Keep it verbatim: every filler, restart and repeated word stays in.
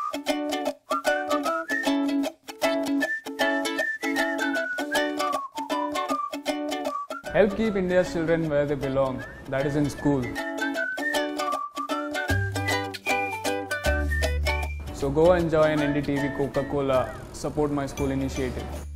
Help keep India's children where they belong, that is in school. So go and join N D T V Coca-Cola Support My School initiative.